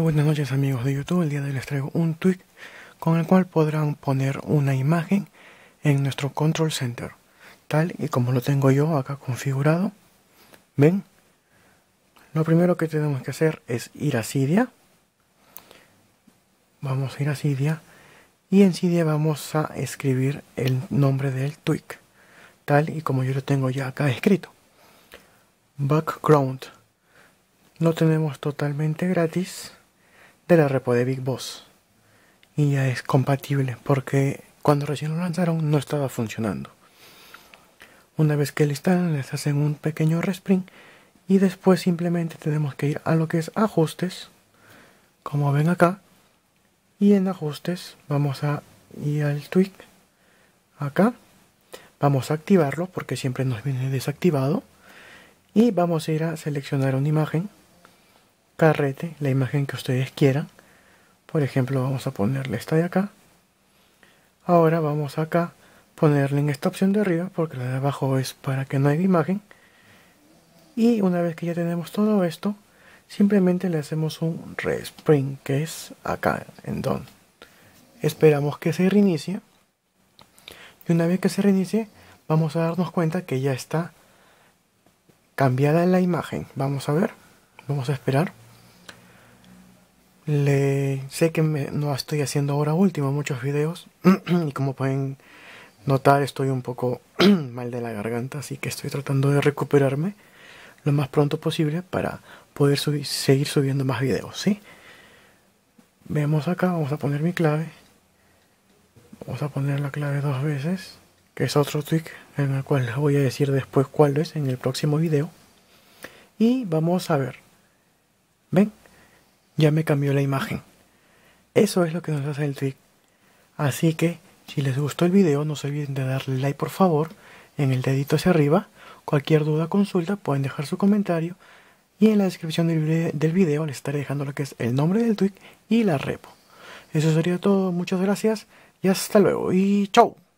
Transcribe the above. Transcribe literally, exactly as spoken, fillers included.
Buenas noches amigos de YouTube. El día de hoy les traigo un tweak con el cual podrán poner una imagen en nuestro control center, tal y como lo tengo yo acá configurado. ¿Ven? Lo primero que tenemos que hacer es ir a Cydia. Vamos a ir a Cydia y en Cydia vamos a escribir el nombre del tweak, tal y como yo lo tengo ya acá escrito. Background. Lo tenemos totalmente gratis de la repo de Big Boss y ya es compatible porque cuando recién lo lanzaron no estaba funcionando. Una vez que lo instalan les hacen un pequeño respring y después simplemente tenemos que ir a lo que es ajustes, como ven acá, y en ajustes vamos a ir al tweak acá, vamos a activarlo porque siempre nos viene desactivado y vamos a ir a seleccionar una imagen, carrete, la imagen que ustedes quieran. Por ejemplo, vamos a ponerle esta de acá. Ahora vamos acá, ponerle en esta opción de arriba, porque la de abajo es para que no haya imagen. Y una vez que ya tenemos todo esto, simplemente le hacemos un respring, que es acá, en Done. Esperamos que se reinicie. Y una vez que se reinicie, vamos a darnos cuenta que ya está cambiada la imagen. Vamos a ver, vamos a esperar. Le, sé que me, no estoy haciendo ahora último muchos videos y como pueden notar estoy un poco mal de la garganta, así que estoy tratando de recuperarme lo más pronto posible para poder subir, seguir subiendo más videos, ¿sí? Vemos acá, vamos a poner mi clave, vamos a poner la clave dos veces, que es otro tweak en el cual les voy a decir después cuál es en el próximo video, y vamos a ver. ¿Ven? Ya me cambió la imagen. Eso es lo que nos hace el tweak. Así que si les gustó el video no se olviden de darle like por favor en el dedito hacia arriba. Cualquier duda o consulta pueden dejar su comentario y en la descripción del video les estaré dejando lo que es el nombre del tweak y la repo. Eso sería todo, muchas gracias y hasta luego y chau.